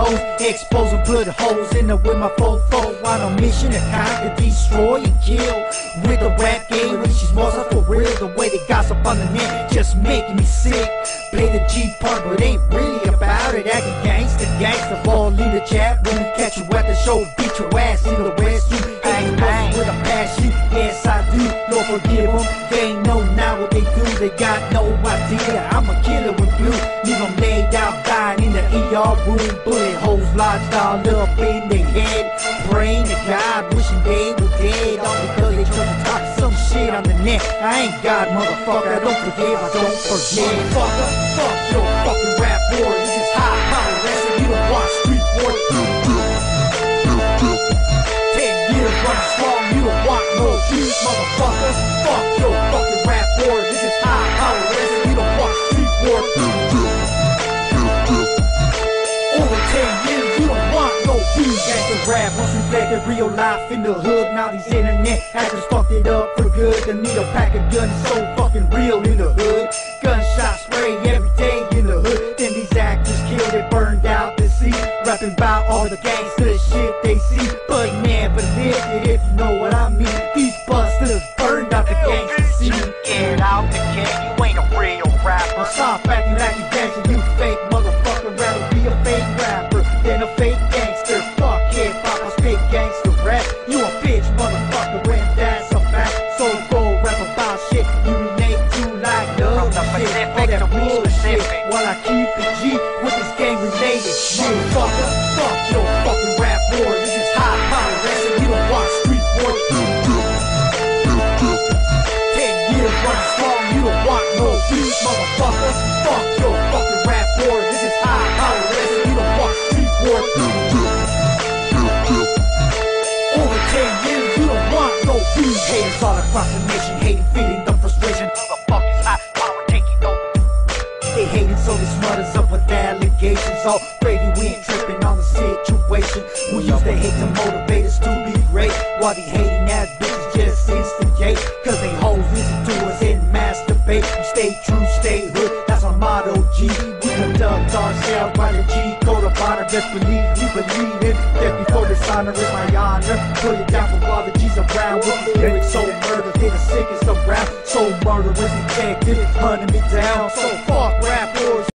hoes, expose and put holes in her with my fofo. On a mission to conquer, destroy and kill. With the rap game, when she's more for real. The way they gossip on the net, just making me sick. Play the G part, but ain't really about it. Acting gangsta, ball in the chat room. Catch you at the show, beat your ass in the West. You ain't with a passion, yes I do. Lord forgive them, they ain't know now what they do. They got no idea, I'm a killer with blue. Leave them laid out, dying in the ER room. Bullet holes lodged all up in their head. Praying to God, wishing they were dead. All because they tried to talk some shit on the net. I ain't God, motherfucker, I don't forgive, I don't forget. Motherfucker, fuck your fucking rap war. This is high power wrestling, you don't watch Street Lokotes. 10 years running strong, you don't want no peace, motherfucker. Fuck your fucking rap war. This is high power wrestling, you don't watch Street Lokotes. Over 10 years, you don't want no peace. Gangsta rap, once we reflected real life in the hood. Now these internet actors fucked it up for good. The need a pack of guns so fucking real in the hood. Gunshot spray every day in the hood. Then these actors killed it, burned out the sea. Rapping about all the gangsta shit they see, but never lived it, if you know what I mean. These busters burned out the gangsta scene. Get out the game, you ain't a real rapper. Stop acting like you gangster, you fake motherfucker. Rather be a fake rapper than a fake gangster. Fuck hip-hop, I spit gangster rap. You a bitch motherfucker, and that's a fact. So go rap about shit you relate to like love shit. All that bullshit, while I keep it G with this gang-related shit. Motherfucker, fuck your fucking rap war. This is high power wrestling, you don't watch Street Lokotes. 10 years running strong, you don't want no peace, motherfucker. Fuck your fucking rap war. This is high power wrestling, you don't watch Street Lokotes. Over 10 years, you don't want no peace. Haters all across the nation, hating, feeling the frustration. Who the fuck is high power taking over? They hating, so they smut us up with allegations. All brady, we ain't tripping on the situation. We use the hate to motivate us to be great, while the hating ass bitches just instigate. Cause they hoes listen to us and masturbate. We stay true, stay hood, that's our motto G. We conduct ourselves by the G code of honor. Best believe we believe in death before dishonor is my honor. Put it down for all the G's around. With these lyrics so murder, they the sickest around. So murderous detective, hunting me down. So fuck rap wars.